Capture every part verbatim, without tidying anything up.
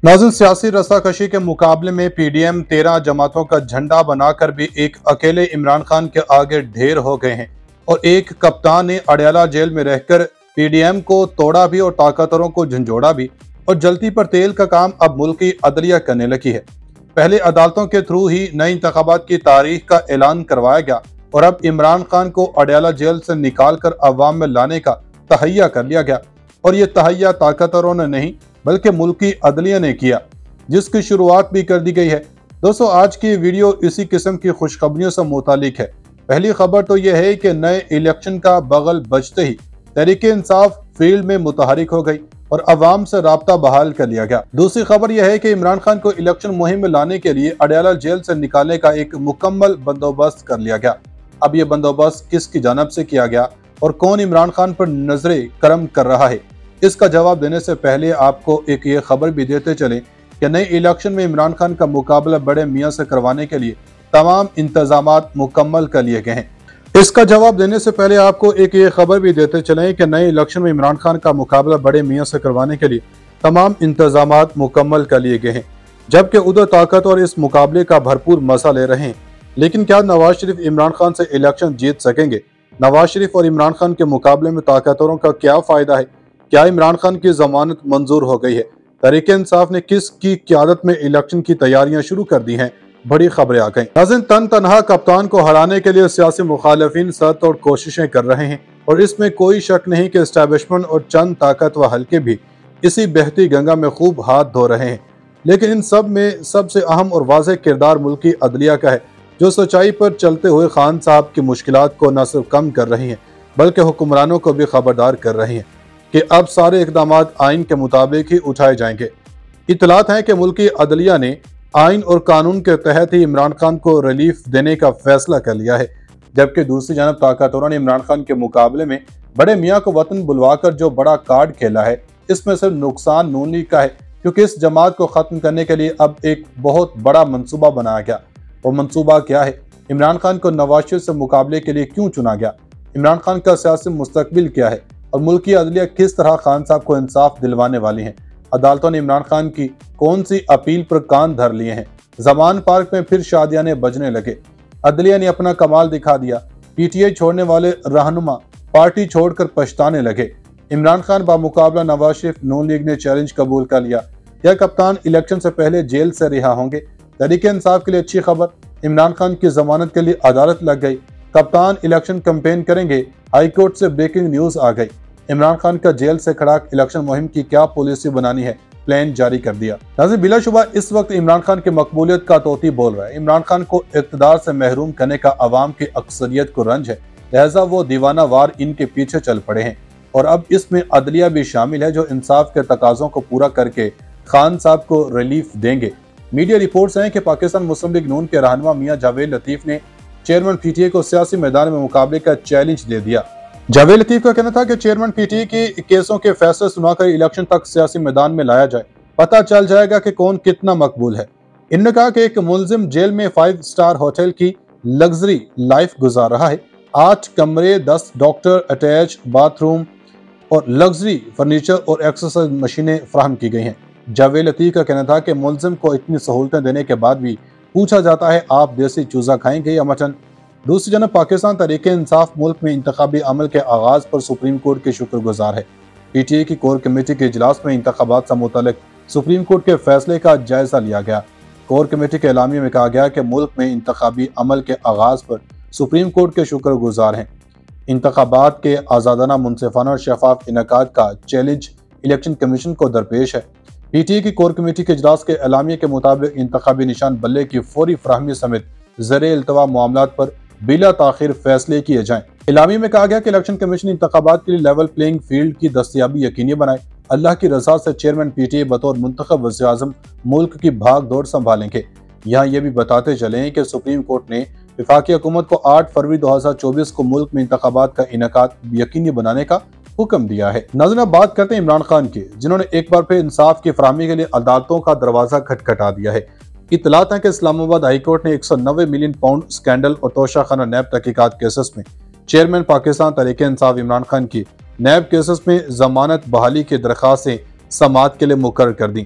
नाज़िल, सियासी रस्साकशी के मुकाबले में पी डी एम तेरह जमातों का झंडा बनाकर भी एक अकेले इमरान खान के आगे ढेर हो गए हैं और एक कप्तान ने अडयाला जेल में रहकर पी डी एम को तोड़ा भी और ताकतवरों को झंझोड़ा भी। और जलती पर तेल का काम अब मुल्क की अदलिया करने लगी है। पहले अदालतों के थ्रू ही नए इंतखाबात की तारीख का ऐलान करवाया गया और अब इमरान खान को अडयाला जेल से निकाल कर अवाम में लाने का तहैया कर लिया गया। और ये तहैया ताकतवरों ने नहीं बल्कि मुल्क की अदलिया ने किया, जिसकी शुरुआत भी कर दी गई है। दोस्तों, आज की वीडियो इसी किस्म की खुशखबरियों से मुतालिक है। पहली खबर तो यह है कि नए इलेक्शन का बगल बजते ही तहरीक इंसाफ फील्ड में मुतहरिक हो गई और अवाम से राब्ता बहाल कर लिया गया। दूसरी खबर यह है कि इमरान खान को इलेक्शन मुहिम में लाने के लिए अडयाला जेल से निकालने का एक मुकम्मल बंदोबस्त कर लिया गया। अब यह बंदोबस्त किसकी जानब से किया गया और कौन इमरान खान पर नजरे करम कर रहा है, इसका जवाब देने से पहले आपको एक ये खबर भी देते चले कि नए इलेक्शन में इमरान खान का मुकाबला बड़े मियाँ से करवाने के लिए तमाम इंतजामात मुकम्मल कर लिए गए हैं। इसका जवाब देने से पहले आपको एक ये खबर भी देते चले कि नए इलेक्शन में इमरान खान का मुकाबला बड़े मियाँ से करवाने के लिए तमाम इंतजामात मुकम्मल कर लिए गए हैं, जबकि उधर ताकत और इस मुकाबले का भरपूर मजा ले रहे हैं। लेकिन क्या नवाज शरीफ इमरान खान से इलेक्शन जीत सकेंगे? नवाज शरीफ और इमरान खान के मुकाबले में ताकतवरों का क्या फायदा है? क्या इमरान खान की जमानत मंजूर हो गई है? तहरीक इंसाफ ने किस की क़यादत में इलेक्शन की तैयारियां शुरू कर दी हैं? बड़ी खबरें आ गई। नाज़रीन, तन तनहा कप्तान को हराने के लिए सियासी मुखालिफिन सख्त कोशिशें कर रहे हैं और इसमें कोई शक नहीं कि एस्टैब्लिशमेंट और चंद ताकत व हल्के भी इसी बहती गंगा में खूब हाथ धो रहे हैं। लेकिन इन सब में सबसे अहम और वाज़ेह किरदार मुल्क की अदलिया का है, जो सच्चाई पर चलते हुए खान साहब की मुश्किलात को न सिर्फ कम कर रही हैं बल्कि हुक्मरानों को भी खबरदार कर रही हैं कि अब सारे इकदाम आइन के मुताबिक ही उठाए जाएंगे। इतलात है कि मुल्की अदलिया ने आइन और कानून के तहत ही इमरान खान को रिलीफ देने का फैसला कर लिया है, जबकि दूसरी जानब ताकतवरों ने इमरान खान के मुकाबले में बड़े मियाँ को वतन बुलवाकर जो बड़ा कार्ड खेला है, इसमें सिर्फ नुकसान नून लीग का है, क्योंकि इस जमात को ख़त्म करने के लिए अब एक बहुत बड़ा मनसूबा बनाया गया। और मनसूबा क्या है? इमरान खान को नवाज शरीफ से मुकाबले के लिए क्यों चुना गया? इमरान खान का सियासी मुस्तकबिल क्या है और मुल्क की अदलिया किस तरह खान साहब को इंसाफ दिलवाने वाली है? अदालतों ने इमरान खान की कौन सी अपील पर कान धर लिए हैं? जमान पार्क में फिर शादियाने बजने लगे। अदलिया ने अपना कमाल दिखा दिया। पी टी आई छोड़ने वाले रहनुमा पार्टी छोड़कर पछताने लगे। इमरान खान बामुकाबला नवाज शरीफ, नून लीग ने चैलेंज कबूल कर लिया। क्या कप्तान इलेक्शन से पहले जेल से रिहा होंगे? तहरीक इंसाफ के लिए अच्छी खबर, इमरान खान की जमानत के लिए अदालत लग गई। कप्तान इलेक्शन कैंपेन करेंगे। हाईकोर्ट से ब्रेकिंग न्यूज आ गई। इमरान खान का जेल से खड़ाक इलेक्शन मुहिम की क्या पॉलिसी बनानी है, प्लान जारी कर दिया। नाज़रीन, बिलाशुबा इस वक्त इमरान खान की मकबूलियत का तोती बोल रहा है। इमरान खान को इक़्तिदार से महरूम करने का अवाम की अक्सरियत को रंज है, लिहाजा वो दीवाना वार इनके पीछे चल पड़े हैं। और अब इसमें अदलिया भी शामिल है, जो इंसाफ के तकाजों को पूरा करके खान साहब को रिलीफ देंगे। मीडिया रिपोर्ट्स हैं कि पाकिस्तान मुस्लिम लीग नून के रहनुमा मियाँ जावेद लतीफ ने चेयरमैन पी टी आई को सियासी मैदान में मुकाबले का चैलेंज दे दिया। जावेद लतीफ का कहना था कि चेयरमैन पी टी आई के केसों के फैसले सुनाकर इलेक्शन तक सियासी मैदान में लाया जाए, पता चल जाएगा कि कौन कितना मकबूल है। इन्होंने कहा कि एक मुलजिम जेल में फाइव स्टार होटल की लग्जरी लाइफ गुजार रहा है। आठ कमरे, दस डॉक्टर, अटैच बाथरूम और लग्जरी फर्नीचर और एक्सरसाइज मशीनें फराहम की गई हैं। जावेद लतीफ का कहना था कि मुलजिम को इतनी सहूलतें देने के बाद भी पूछा जाता है, आप देसी चूजा खाएंगे या मटन? दूसरी जानब पाकिस्तान तहरीक इंसाफ मुल्क में इंतखाबी अमल के आगाज पर सुप्रीम कोर्ट के शुक्रगुजार है। पी टी आई की कोर कमेटी के इजलास में इंतखाबात से मुतालिक सुप्रीम कोर्ट के फैसले का जायजा लिया गया। कोर कमेटी के एलामिया में कहा गया कि मुल्क में इंतखाबी अमल के आगाज पर सुप्रीम कोर्ट के शुक्रगुजार हैं। इंतखाबात के आज़ादाना, मुनसिफाना और शफाफ इनेकाद का चैलेंज इलेक्शन कमीशन को दरपेश है। पी टी आई की कोर कमेटी के इजलास के एलामिया के मुताबिक इंतखाबी निशान बल्ले की फौरी फराहमी समेत ज़र इल्तवा मामलात पर बिला ताखिर फैसले किए जाएं। इलामी में कहा गया कि इलेक्शन कमीशन इंतखाबात के लिए लेवल प्लेइंग फील्ड की दस्तयाबी यकीनी बनाए। अल्लाह की रजा से चेयरमैन पी टी आई बतौर मुंतखब वज़ीर आज़म मुल्क की भाग दौड़ संभालेंगे। यहाँ ये भी बताते चले कि सुप्रीम कोर्ट ने वफाकी हुकूमत को आठ फरवरी दो हजार चौबीस को मुल्क में इंतखाबात का इनेकाद यकीनी बनाने का हुक्म दिया है। नाज़रीन, अब बात करते हैं इमरान खान की, जिन्होंने एक बार फिर इंसाफ की फराहमी के लिए अदालतों का दरवाजा खटखटा दिया है। इतलात है कि इस्लामाबाद हाई कोर्ट ने एक सौ नब्बे मिलियन पाउंड स्कैंडल और तोशाखाना नैब तहकीकात केसेस में चेयरमैन पाकिस्तान तहरीक इंसाफ इमरान खान की नैब केसेस में जमानत बहाली की दरखास्तें समाअत के लिए मुकर्रर कर दी।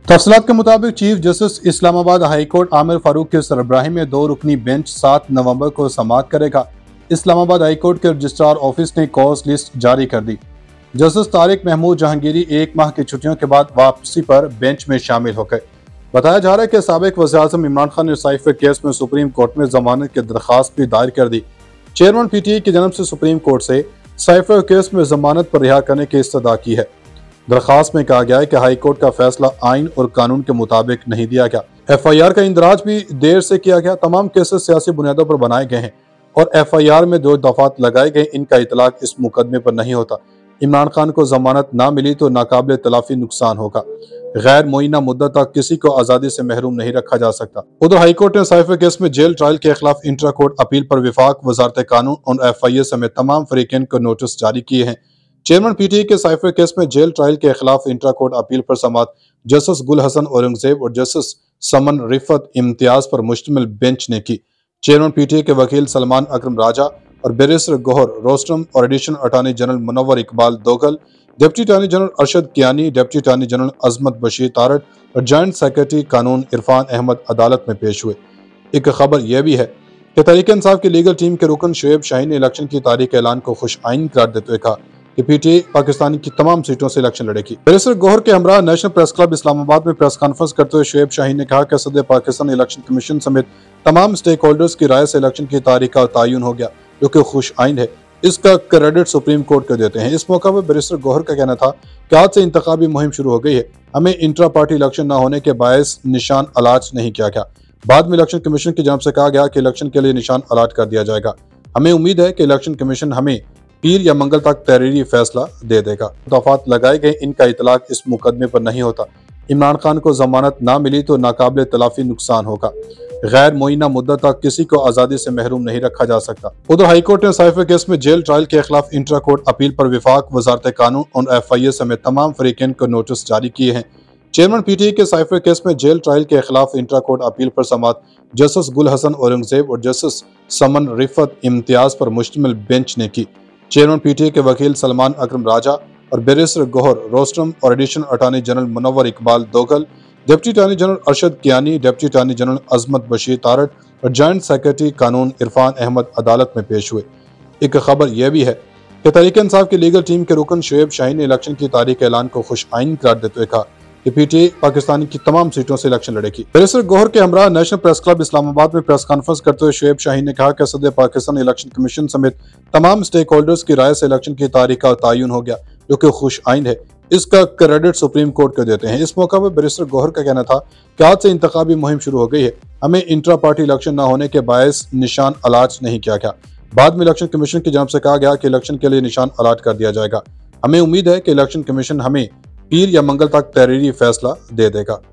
तफसीलात के मुताबिक chief justice Islamabad high court Aamir Farooq के सरबराही में दो रुकनी बेंच सात नवंबर को समाअत करेगा। इस्लामाबाद हाई कोर्ट के रजिस्ट्रार ऑफिस ने कॉज लिस्ट जारी कर दी। जस्टिस तारिक महमूद जहांगीरी एक माह की छुट्टियों के बाद वापसी पर बेंच में शामिल हो गए। बताया जा रहा है कि साबिक वज़ीर-ए-आज़म इमरान खान ने साइफर केस में सुप्रीम कोर्ट में जमानत की दरखास्त भी दायर कर दी। चेयरमैन पीटीआई की जानब से सुप्रीम कोर्ट से साइफर केस में जमानत पर रिहा करने की इस्तदा की है। दरखास्त में कहा गया है कि हाई कोर्ट का फैसला आइन और कानून के मुताबिक नहीं दिया गया। एफ आई आर का इंदराज भी देर से किया गया। तमाम केसेस सियासी बुनियादों पर बनाए गए हैं और एफ आई आर में जो दफात लगाए गए इनका इतलाक इस मुकदमे पर नहीं होता। इमरान खान को जमानत ना मिली तो नाकाबिल तलाफी नुकसान होगा। गैर मुइना मुद्दत तक किसी को आज़ादी से महरूम नहीं रखा जा सकता। उधर हाईकोर्ट ने साइफर केस में जेल ट्रायल के खिलाफ इंट्रा कोर्ट अपील पर विफाक, वजारत कानून और एफ आई ए समेत तमाम फरीकैन को नोटिस जारी किए हैं। चेयरमैन पीटीआई के साइफर केस में जेल ट्रायल के खिलाफ इंट्रा कोर्ट अपील पर समाअत जस्टिस गुल हसन औरंगजेब और जस्टिस समन रिफत इम्तियाज पर मुश्तमिल बेंच ने की। चेयरमैन पीटीआई के वकील सलमान अकरम राजा और बैरिस्टर गौहर रोस्टम और additional attorney general Munawar Iqbal Duggal, deputy attorney general Arshad Kayani, deputy attorney general Azmat Bashir Tarar और जॉइंट सेक्रेटरी कानून इरफान अहमद अदालत में पेश हुए। एक खबर यह भी है कि तहरीक इंसाफ की लीगल टीम के रुकन शुएब शाहीन ने इलेक्शन की तारीख ऐलान को खुश आइन करार देते हुए कहा कि पीटीआई पाकिस्तान की तमाम सीटों से इलेक्शन लड़ेगी। बैरिस्टर गौहर के हमरा नेशनल प्रेस क्लब इस्लामाबाद में प्रेस कॉन्फ्रेंस करते हुए शुएब शाहीन ने कहा कि सदर पाकिस्तान इलेक्शन कमीशन समेत तमाम स्टेक होल्डर्स की राय से इलेक्शन की तारीख का तयन हो गया, जो कि खुश आइन है। इसका क्रेडिट सुप्रीम कोर्ट को देते हैं। इस मौका पर बैरिस्टर गौहर का कहना था कि आज से इंतखाबी मुहिम शुरू हो गई है। हमें इंट्रा पार्टी इलेक्शन न होने के बायस निशान अलाट नहीं किया गया। बाद में इलेक्शन कमीशन की जानब से कहा गया कि इलेक्शन के लिए निशान अलाट कर दिया जाएगा। हमें उम्मीद है कि इलेक्शन कमीशन हमें पीर या मंगल तक तहरीरी फैसला दे देगा। दफात लगाए गए इनका इतलाक इस मुकदमे पर नहीं होता। इमरान खान को जमानत ना मिली तो नाकाबिल तलाफी नुकसान होगा। गैर मुइना मुद्दत तक किसी को आज़ादी से महरूम नहीं रखा जा सकता। उधर हाईकोर्ट ने साइफर केस में जेल ट्रायल के खिलाफ इंट्रा कोर्ट अपील पर विफाक, वजारत कानून और एफ आई ए समेत तमाम फरीकैन को नोटिस जारी किए हैं। चेयरमैन पीटीआई के साइफर केस में जेल ट्रायल के खिलाफ इंट्रा कोर्ट अपील पर समाअत जस्टिस गुल हसन औरंगजेब और जस्टिस समन रिफत इम्तियाज पर मुश्तमिल बेंच ने की। चेयरमैन पीटीआई के वकील सलमान अकरम राजा और बैरिस्टर गौहर रोस्टम और additional attorney general Munawar Iqbal Duggal, deputy attorney general Arshad Kayani, deputy attorney general Azmat Bashir Tarar और जॉइंट सेक्रेटरी कानून इरफान अहमद अदालत में पेश हुए। एक खबर यह भी है कि तहरीक इंसाफ की लीगल टीम के रुकन शुएब शाहीन ने इलेक्शन की तारीख ऐलान को खुश आइन करार देते हुए कहा कि पीटीआई पाकिस्तान की तमाम सीटों से इलेक्शन लड़ेगी। बैरिस्टर गौहर के हमरा नेशनल प्रेस क्लब इस्लामाबाद में प्रेस कॉन्फ्रेंस करते हुए शुएब शाहीन ने कहा कि सदर पाकिस्तान इलेक्शन कमीशन समेत तमाम स्टेक होल्डर्स की राय से इलेक्शन की तारीख का तयन हो गया, जो कि खुश आइन है। इसका क्रेडिट सुप्रीम कोर्ट को देते हैं। इस मौका पर बैरिस्टर गौहर का कहना था कि आज से इंतखाबी मुहिम शुरू हो गई है। हमें इंट्रा पार्टी इलेक्शन न होने के बायस निशान अलाट नहीं किया गया। बाद में इलेक्शन कमीशन की जानब से कहा गया कि इलेक्शन के लिए निशान अलाट कर दिया जाएगा। हमें उम्मीद है कि इलेक्शन कमीशन हमें पीर या मंगल तक तहरीरी फैसला दे देगा।